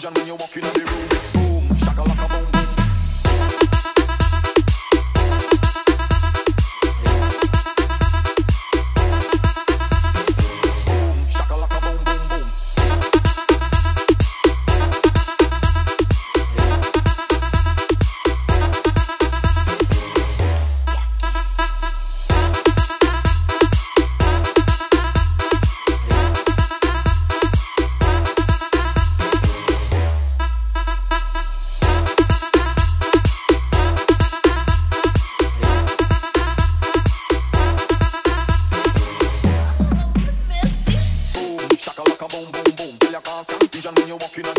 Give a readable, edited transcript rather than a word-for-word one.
vision when you walk in the room. Boom, shakalaka boom boom. Boom, shakalaka boom boom boom. Boom, shakalaka boom boom boom. Tell your constant vision when you walk in